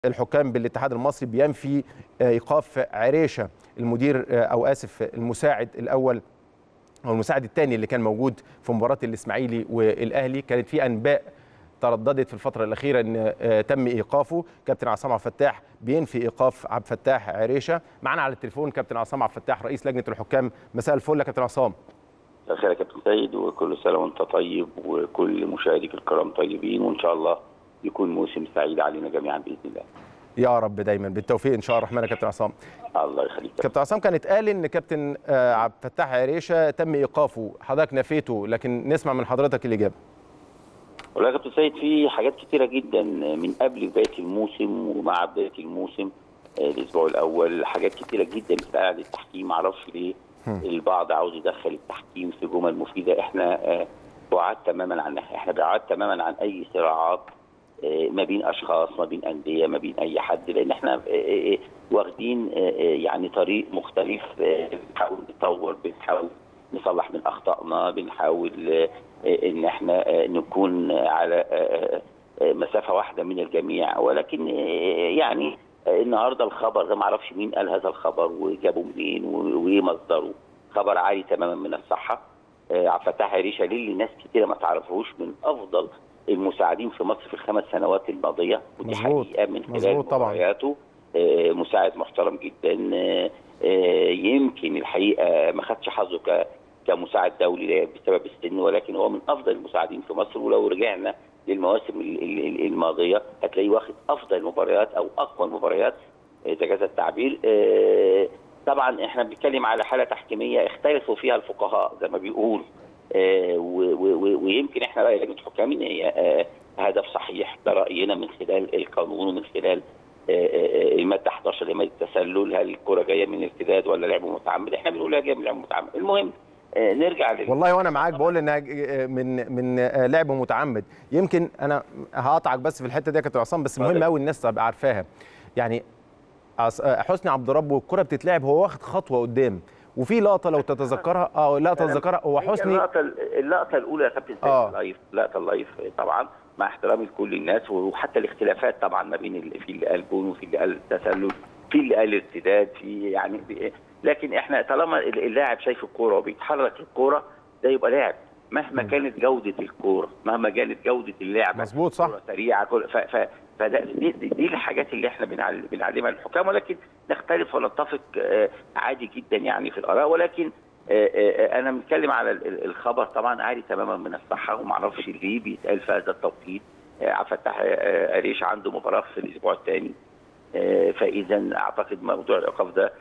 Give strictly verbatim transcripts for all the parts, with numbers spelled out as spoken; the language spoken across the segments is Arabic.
الحكام بالاتحاد المصري بينفي ايقاف عريشه المدير او اسف المساعد الاول او المساعد الثاني اللي كان موجود في مباراه الاسماعيلي والاهلي. كانت في انباء ترددت في الفتره الاخيره ان تم ايقافه. كابتن عصام عبد الفتاح بينفي ايقاف عبد الفتاح عريشه. معنا على التليفون كابتن عصام عبد الفتاح رئيس لجنه الحكام. مساء الفل يا كابتن عصام. مساء الخير يا كابتن سيد، وكل سنه وانت طيب وكل مشاهديك الكرام طيبين، وان شاء الله يكون موسم سعيد علينا جميعا باذن الله. يا رب دايما بالتوفيق ان شاء الله الرحمن يا كابتن عصام. الله يخليك كابتن عصام. كانت قال ان كابتن عبد الفتاح عريشه تم ايقافه، حضرتك نفيته، لكن نسمع من حضرتك الاجابه. والله يا كابتن سيد في حاجات كتيره جدا من قبل بدايه الموسم ومع بدايه الموسم الاسبوع الاول، حاجات كتيره جدا بتتقال عن التحكيم. معرفش ليه البعض عاوز يدخل التحكيم في جمل مفيده. احنا بعاد تماما عنها، احنا بعاد تماما عن اي صراعات ما بين اشخاص، ما بين انديه، ما بين اي حد، لان احنا واخدين يعني طريق مختلف. بنحاول نطور، بنحاول نصلح من اخطائنا، بنحاول ان احنا نكون على مسافه واحده من الجميع. ولكن يعني النهارده الخبر ده ما اعرفش مين قال هذا الخبر وجابه منين وايه مصدره. خبر عالي تماما من الصحه. عبد الفتاح عريشه للي ناس كتيره ما تعرفوش من افضل المساعدين في مصر في الخمس سنوات الماضيه، ودي حقيقه من خلال مبارياته. مساعد محترم جدا. يمكن الحقيقه ما خدش حظه كمساعد دولي بسبب السن، ولكن هو من افضل المساعدين في مصر. ولو رجعنا للمواسم الماضيه هتلاقيه واخد افضل المباريات او اقوى المباريات اذا جاز التعبير. طبعا احنا بنتكلم على حاله تحكيميه اختلفوا فيها الفقهاء زي ما بيقول، ويمكن احنا راي لجنه الحكام ان هي هدف صحيح. ده راينا من خلال القانون ومن خلال الماده احد عشر لماده التسلل. هل الكره جايه من ارتداد ولا لعب متعمد؟ احنا بنقول جايه من لعب متعمد. المهم نرجع لل... والله وانا معاك بقول انها من من لعب متعمد. يمكن انا هقطعك بس في الحته دي يا كابتن عصام، بس مهم قوي الناس تبقى عارفاها. يعني حسني عبد ربه والكره بتتلعب هو واخد خطوه قدام، وفي لقطه لو تتذكرها اه لقطه تتذكرها هو حسني. اللقطه اللقطه الاولى يا كابتن سيد آه. اللايف، اللقطه اللايف طبعا مع احترامي لكل الناس، وحتى الاختلافات طبعا ما بين في اللي قال جون وفي اللي قال تسلل، في اللي قال ارتداد، في يعني، لكن احنا طالما اللاعب شايف الكوره وبيتحرك الكوره ده يبقى لاعب مهما م. كانت جوده الكوره، مهما كانت جوده اللعبه. مظبوط صح. سريعه. ف ف فده دي, دي الحاجات اللي احنا بنعلمها للحكام، ولكن نختلف ونتفق عادي جدا يعني في الاراء. ولكن انا بنتكلم على الخبر طبعا عالي تماما من الصحه، وما اعرفش ليه بيتقال في هذا التوقيت. عبد الفتاح عريشه عنده مباراه في الاسبوع الثاني، فاذا اعتقد موضوع الايقاف ده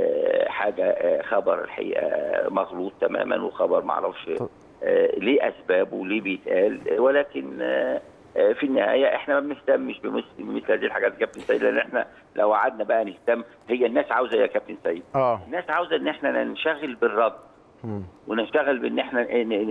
حاجه خبر الحقيقه مغلوط تماما، وخبر ما اعرفش ليه اسبابه وليه بيتقال. ولكن في النهايه احنا ما بنهتمش بمثل هذه الحاجات يا كابتن سيد، لان احنا لو قعدنا بقى نهتم، هي الناس عاوزه يا كابتن سيد اه الناس عاوزه ان احنا ننشغل بالرد ونشتغل بان احنا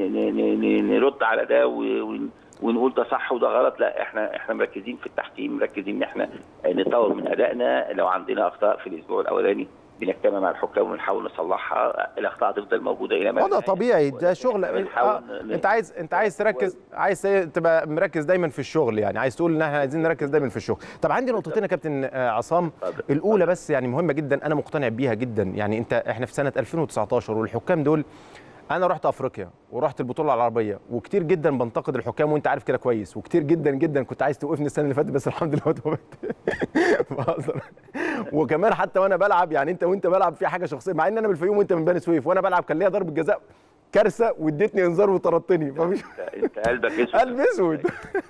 نرد على ده ونقول ده صح وده غلط. لا، احنا احنا مركزين في التحكيم، مركزين ان احنا نطور من ادائنا. لو عندنا اخطاء في الاسبوع الاولاني بنجتمع مع الحكام ونحاول نصلحها. الاخطاء تفضل موجوده الى ما ده طبيعي، ده شغل. آه. انت عايز انت عايز تركز، عايز تبقى مركز دايما في الشغل، يعني عايز تقول ان احنا عايزين نركز دايما في الشغل. طب عندي نقطتين يا كابتن عصام. الاولى بس يعني مهمه جدا، انا مقتنع بيها جدا. يعني انت احنا في سنه ألفين وتسعتاشر والحكام دول، انا رحت افريقيا ورحت البطوله العربيه، وكتير جدا بنتقد الحكام وانت عارف كده كويس، وكتير جدا جدا كنت عايز توقفني السنه اللي فاتت، بس الحمد لله توقفت. بهزر. وكمان حتى وانا بلعب، يعني انت وانت بلعب في حاجه شخصيه، مع ان انا من الفيوم وانت من بني سويف، وانا بلعب كان ليا ضربه جزاء كارثه واديتني انذار وطردتني. فمش انت قلبك اسود. قلب اسود.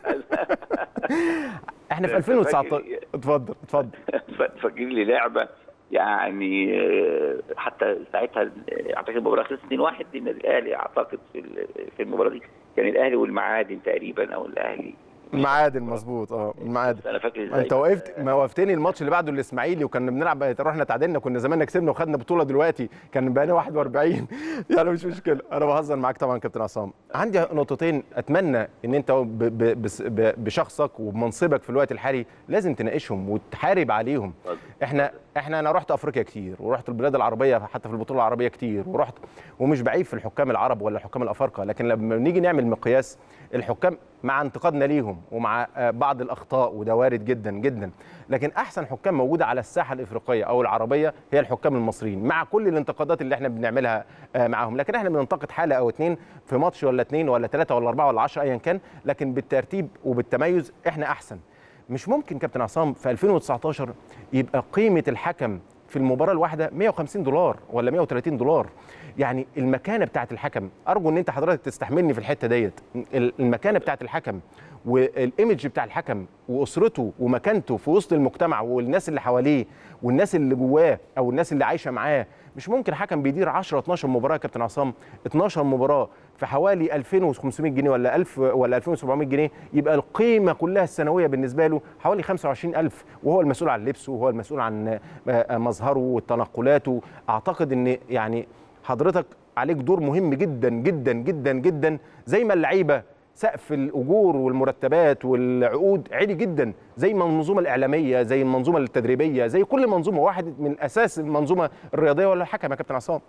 احنا في ألفين وتسعتاشر. اتفضل اتفضل. فاكر لي لعبه يعني حتى ساعتها اعتقد المباراه خلصت اتنين واحد للنادي الاهلي، اعتقد في في المباراه دي كان الاهلي والمعادن تقريبا، او الاهلي المعادن. مظبوط اه المعادن. انا فاكر ازاي انت وقفت ما وقفتني الماتش اللي بعده الاسماعيلي، وكنا بنلعب، رحنا تعادلنا، كنا زماننا كسبنا وخدنا بطوله، دلوقتي كان بقينا واحد وأربعين. يعني مش مشكله، انا بهزر معاك طبعا كابتن عصام. عندي نقطتين اتمنى ان انت بشخصك وبمنصبك في الوقت الحالي لازم تناقشهم وتحارب عليهم. احنا احنا انا رحت افريقيا كتير، ورحت البلاد العربيه حتى في البطوله العربيه كتير، ورحت، ومش بعيب في الحكام العرب ولا الحكام الافارقه، لكن لما نيجي نعمل مقياس الحكام مع انتقادنا ليهم احترام ومع بعض الاخطاء، وده وارد جدا جدا، لكن احسن حكام موجوده على الساحه الافريقيه او العربيه هي الحكام المصريين، مع كل الانتقادات اللي احنا بنعملها معاهم. لكن احنا بننتقد حاله او اتنين في ماتش ولا اتنين ولا تلاته ولا اربعه ولا عشره ايا كان، لكن بالترتيب وبالتميز احنا احسن. مش ممكن كابتن عصام في ألفين وتسعتاشر يبقى قيمه الحكم في المباراه الواحده مية وخمسين دولار ولا مية وتلاتين دولار. يعني المكانه بتاعه الحكم، ارجو ان انت حضرتك تستحملني في الحته ديت، المكانه بتاعه الحكم والايمج بتاع الحكم واسرته ومكانته في وسط المجتمع والناس اللي حواليه والناس اللي جواه او الناس اللي عايشه معاه. مش ممكن حكم بيدير عشرة اتناشر مباراه يا كابتن عصام، اتناشر مباراه في حوالي ألفين وخمسمية جنيه ولا ألف ولا ألفين وسبعمية جنيه، يبقى القيمه كلها السنويه بالنسبه له حوالي خمسة وعشرين ألف، وهو المسؤول عن لبسه وهو المسؤول عن مظهره وتنقلاته. اعتقد ان يعني حضرتك عليك دور مهم جدا جدا جدا جدا، زي ما اللعيبه سقف الاجور والمرتبات والعقود عالي جدا، زي ما المنظومه الاعلاميه، زي المنظومه التدريبيه، زي كل منظومه، واحد من اساس المنظومه الرياضيه ولا الحكم يا كابتن عصام.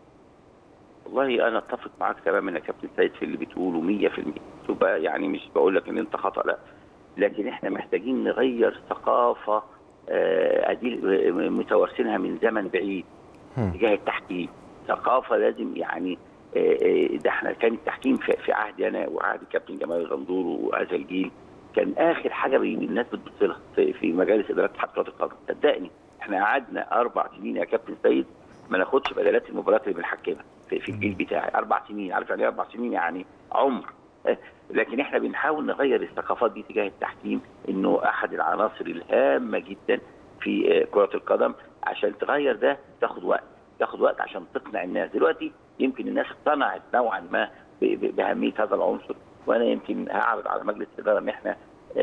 والله انا اتفق معاك تماما يا كابتن سيد في اللي بتقوله مية في المية. تبقى يعني مش بقول لك ان انت خطا، لا، لكن احنا محتاجين نغير ثقافه ادي متوارثينها من زمن بعيد تجاه التحكيم. ثقافه لازم يعني ده احنا كان التحكيم في عهدي انا وعهد الكابتن جمال الغندور وهذا الجيل كان اخر حاجه الناس بتبص لها في مجالس ادارات اتحاد كره القدم. صدقني احنا قعدنا اربع سنين يا كابتن سيد ما ناخدش بدلات المباريات اللي بنحكمها في, في الجيل بتاعي. اربع سنين، عارف يعني اربع سنين يعني عمر. لكن احنا بنحاول نغير الثقافات دي تجاه التحكيم، انه احد العناصر الهامه جدا في كره القدم. عشان تغير ده تاخد وقت، تاخد وقت عشان تقنع الناس. دلوقتي يمكن الناس اقتنعت نوعا ما باهميه هذا العنصر، وانا يمكن هعرض على مجلس الاداره ان احنا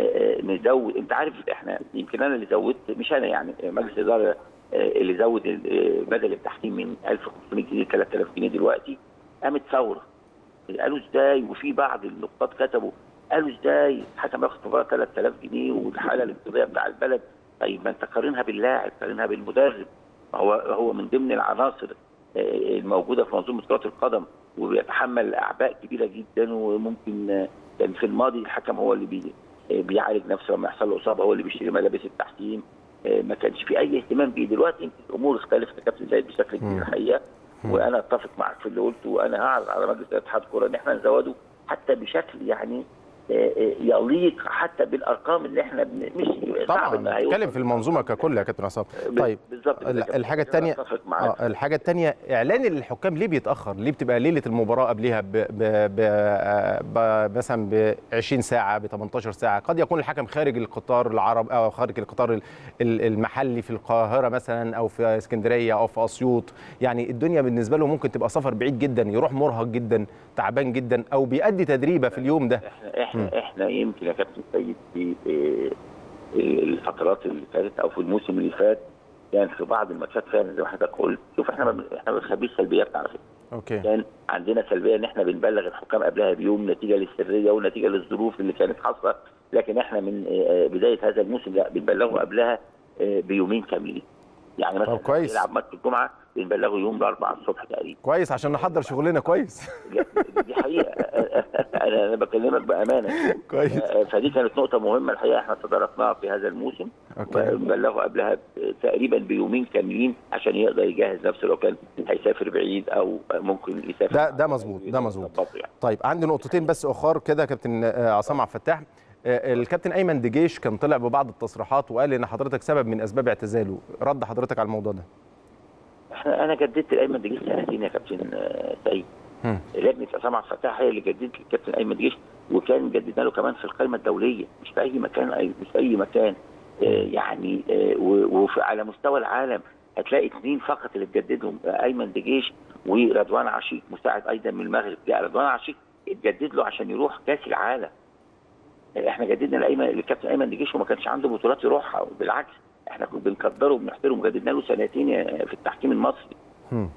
نزود. انت عارف احنا يمكن انا اللي زودت، مش انا يعني، مجلس الاداره اللي زود بدل التحكيم من ألف وخمسمية جنيه ل تلات آلاف جنيه. دلوقتي قامت ثوره، قالوا ازاي؟ وفي بعض النقاد كتبوا قالوا ازاي الحكم ياخد مباراه تلات آلاف جنيه والحاله الاقتصاديه بتاع البلد؟ طيب ما انت قارنها باللاعب، قارنها بالمدرب. هو هو من ضمن العناصر الموجوده في منظومه كره القدم وبيتحمل اعباء كبيره جدا. وممكن كان في الماضي الحكم هو اللي بي بيعالج نفسه لما يحصل له اصابه، هو اللي بيشتري ملابس التحكيم، ما كانش في اي اهتمام بيه. دلوقتي يمكن الامور اختلفت يا كابتن زايد بشكل كبير الحقيقه، وانا اتفق معك في اللي قلته، وانا هعرض على مجلس اتحاد الكوره ان احنا نزوده حتى بشكل يعني يليق حتى بالارقام اللي احنا مش طبعا نتكلم في المنظومه ككل يا كابتن عصام. طيب بالظبط. الحاجه الثانيه اه الحاجه الثانيه اعلان للحكام ليه بيتاخر؟ ليه بتبقى ليله المباراه قبلها ب ب ب ب مثلا ب عشرين ساعه، ب تمنتاشر ساعه؟ قد يكون الحكم خارج القطار العرب او خارج القطار المحلي في القاهره مثلا او في اسكندريه او في اسيوط. يعني الدنيا بالنسبه له ممكن تبقى سفر بعيد جدا، يروح مرهق جدا تعبان جدا، او بيأدي تدريبه في اليوم ده. احنا احنا, احنا يمكن يا كابتن سيد في الفترات اللي فاتت او في الموسم اللي فات كان يعني في بعض الماتشات فعلا زي ما حضرتك قلت. شوف احنا ما احنا ما بنخبيش سلبيات على فكره. اوكي. كان عندنا سلبيه ان احنا بنبلغ الحكام قبلها بيوم نتيجه للسريه ونتيجه للظروف اللي كانت حاصله، لكن احنا من بدايه هذا الموسم لا بنبلغه قبلها بيومين كاملين. يعني مثلا يلعب ماتش الجمعه بنبلغه يوم الاربعاء الصبح تقريبا. كويس عشان نحضر شغلنا كويس. دي حقيقه انا انا بكلمك بامانه. كويس. فدي كانت نقطه مهمه الحقيقه احنا تداركناها في هذا الموسم. بنبلغه قبلها تقريبا بيومين كاملين عشان يقدر يجهز نفسه لو كان هيسافر بعيد او ممكن يسافر. ده ده مظبوط ده مظبوط. يعني. طيب عندي نقطتين بس اخر كده كابتن عصام عبد الفتاح. الكابتن ايمن دجيش كان طلع ببعض التصريحات وقال ان حضرتك سبب من اسباب اعتزاله، رد حضرتك على الموضوع ده؟ احنا انا جددت لايمن دجيش سنتين يا كابتن سيد. لجنه عصام عبد الفتاح هي اللي جددت للكابتن ايمن دجيش، وكان جددنا له كمان في القائمه الدوليه، مش في اي مكان، مش في اي مكان. آه يعني آه وعلى مستوى العالم هتلاقي اثنين فقط اللي اتجددهم، ايمن دجيش ورضوان عشيق مساعد ايضا من المغرب. لا رضوان عشيق اتجدد له عشان يروح كاس العالم. احنا جددنا لايمن الكابتن ايمن دجيش وما كانش عنده بطولات يروحها، بالعكس احنا كنا بنقدره وبنحترمه، جددنا له سنتين في التحكيم المصري. آه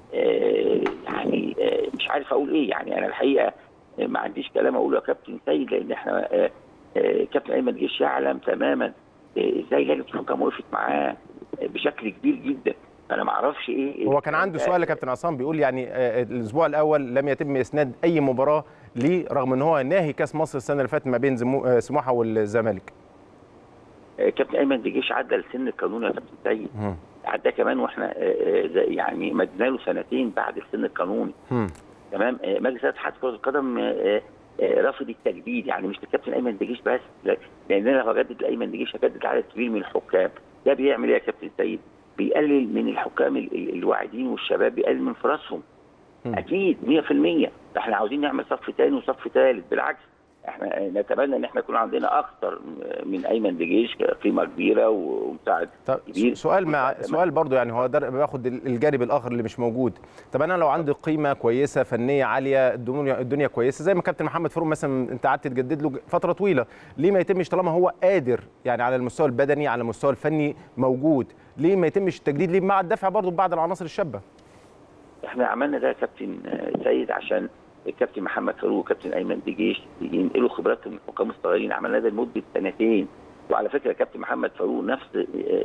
يعني آه مش عارف اقول ايه، يعني انا الحقيقه ما عنديش كلام اقوله يا كابتن سيد، لان احنا آه آه كابتن ايمن دجيش يعلم تماما آه ازاي لجنه الحكام وقفت معاه آه بشكل كبير جدا. انا ما اعرفش ايه. هو كان عنده سؤال يا كابتن عصام بيقول يعني الاسبوع الاول لم يتم اسناد اي مباراه ليه رغم ان هو ناهي كاس مصر السنه اللي فاتت ما بين سموحه والزمالك. كابتن ايمن دجيش عدى السن القانوني يا كابتن سيد، عدى كمان واحنا يعني مدينا له سنتين بعد السن القانوني. تمام. مجلس اتحاد كره القدم رفض التجديد، يعني مش للكابتن ايمن دجيش بس، لان انا لو هجدد لايمن دجيش هجدد عدد كبير من الحكام. ده بيعمل ايه يا كابتن سيد؟ بيقلل من الحكام الواعدين والشباب، بيقلل من فرصهم. اكيد مية في المية. احنا عاوزين نعمل صف ثاني وصف ثالث، بالعكس احنا نتمنى ان احنا يكون عندنا اكثر من ايمن دجيش قيمه كبيره ومساعد كبير. سؤال مع سؤال برضو، يعني هو ده باخد الجانب الاخر اللي مش موجود. طب انا لو عندي قيمه كويسه فنيه عاليه، الدنيا الدنيا كويسه زي ما كابتن محمد فاروق مثلا انت قعدت تجدد له فتره طويله، ليه ما يتمش طالما هو قادر يعني على المستوى البدني على المستوى الفني موجود، ليه ما يتمش التجديد؟ ليه مع الدفع برضو ببعض العناصر الشابه؟ احنا عملنا ده يا كابتن سيد عشان الكابتن محمد فاروق وكابتن ايمن دجيش ينقلوا خبراتهم الحكام الصغيرين. عملنا ده لمده سنتين. وعلى فكره كابتن محمد فاروق نفس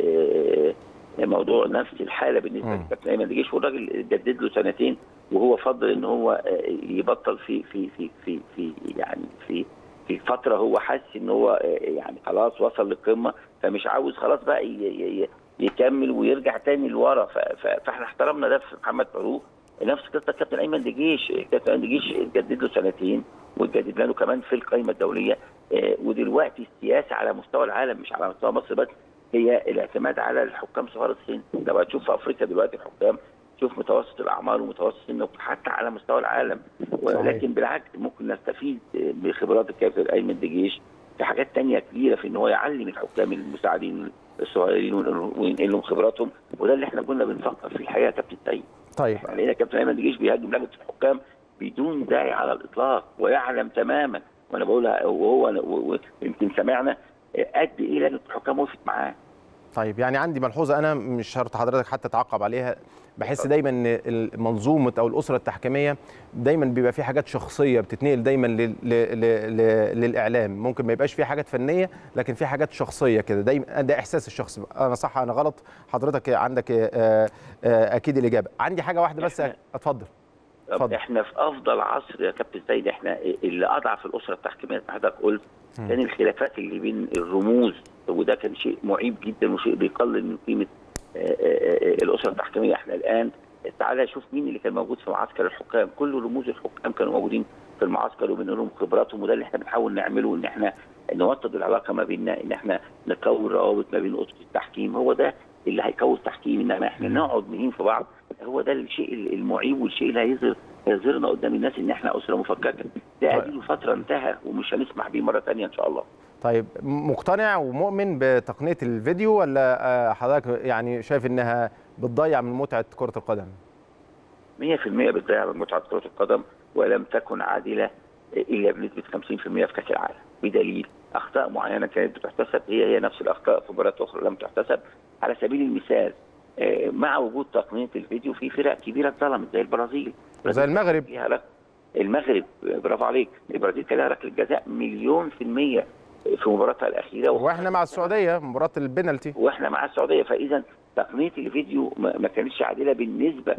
موضوع نفس الحاله بالنسبه لكابتن ايمن دجيش، والراجل جدد له سنتين وهو فضل ان هو يبطل في في في في في يعني في في فتره هو حاسس ان هو يعني خلاص وصل للقمه، فمش عاوز خلاص بقى يكمل ويرجع تاني لورا. فاحنا احترمنا ده في محمد فاروق. نفس قصه كابتن ايمن دجيش، كابتن ايمن دجيش اتجدد له سنتين واتجدد له كمان في القائمه الدوليه. اه ودلوقتي السياسه على مستوى العالم مش على مستوى مصر بس، هي الاعتماد على الحكام صغار السن. لو هتشوف في افريقيا دلوقتي الحكام شوف متوسط الاعمار ومتوسط السن حتى على مستوى العالم. ولكن بالعكس ممكن نستفيد بخبرات الكابتن ايمن دجيش في حاجات ثانيه كبيره، في ان هو يعلم الحكام المساعدين الصغيرين وينقل لهم خبراتهم. وده اللي احنا كنا بنفكر فيه الحقيقه يا كابتن سيد. طيب لقينا كابتن ايمن دجيش بيهاجم لجنه الحكام بدون داعي على الاطلاق، ويعلم تماما، وانا بقولها وهو يمكن سمعنا قد ايه لجنه الحكام وقفت معاه. طيب يعني عندي ملحوظه انا مش شرط حضرتك حتى تعقب عليها، بحس دايما ان منظومه او الاسره التحكيميه دايما بيبقى في حاجات شخصيه بتتنقل دايما لل... لل... للاعلام، ممكن ما يبقاش في حاجات فنيه لكن في حاجات شخصيه كده دايما، ده احساس الشخص. انا صح انا غلط؟ حضرتك عندك اكيد الاجابه. عندي حاجه واحده بس، اتفضل. اتفضل. احنا في افضل عصر يا كابتن سيد. احنا اللي اضعف الاسره التحكيميه زي ما حضرتك قلت كان الخلافات اللي بين الرموز، وده كان شيء معيب جدا وشيء بيقلل من قيمه الاسره التحكيميه. احنا الان تعالى شوف مين اللي كان موجود في معسكر الحكام، كل رموز الحكام كانوا موجودين في المعسكر وبنقول لهم خبراتهم. وده اللي احنا بنحاول نعمله، ان احنا نوطد العلاقه ما بيننا، ان احنا نكون روابط ما بين اسره التحكيم. هو ده اللي هيكون التحكيم، انما احنا نقعد نهين في بعض. هو ده الشيء المعيب والشيء اللي هيظهر هيظهرنا قدام الناس ان احنا اسره مفككه. ده اديله فتره انتهى ومش هنسمح بيه مره ثانيه ان شاء الله. طيب مقتنع ومؤمن بتقنيه الفيديو ولا حضرتك يعني شايف انها بتضيع من متعه كره القدم؟ مية في المية بتضيع من متعه كره القدم، ولم تكن عادله الا بنسبه خمسين في المية في كاس العالم، بدليل اخطاء معينه كانت بتحتسب هي هي نفس الاخطاء في مباريات اخرى لم تحتسب. على سبيل المثال مع وجود تقنيه الفيديو في فرق كبيره اتظلمت زي البرازيل زي المغرب. المغرب برافو عليك، البرازيل كان لها ركله جزاء مليون في الميه في مباراتها الاخيره، واحنا مع السعوديه مباراه البنالتي، واحنا مع السعوديه. فاذا تقنيه الفيديو ما كانتش عادله بالنسبه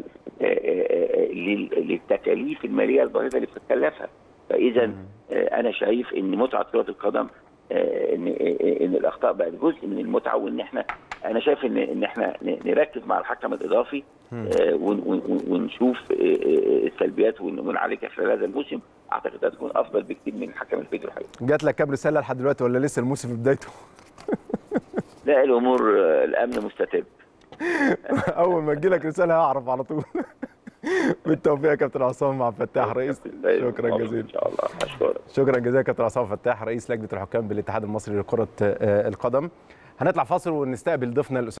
للتكاليف الماليه الباهظه اللي بتتكلفها. فاذا انا شايف ان متعه كره القدم ان ان الاخطاء بقت جزء من المتعه، وان احنا انا شايف ان ان احنا نركز مع الحكم الاضافي ونشوف السلبيات ونعالجها خلال هذا الموسم. اعتقد هتكون افضل بكتير من حكم الفيديو الحقيقي. جات لك كام رساله لحد دلوقتي ولا لسه الموسم في بدايته؟ لا الامور الامن مستتب. اول ما تجي لك رساله هعرف على طول. بالتوفيق يا كابتن عصام عبد الفتاح رئيس. شكرا جزيلا. ان شاء الله اشكرك. شكرا جزيلا كابتن عصام عبد الفتاح رئيس لجنه الحكام بالاتحاد المصري لكره القدم. هنطلع فاصل ونستقبل ضيفنا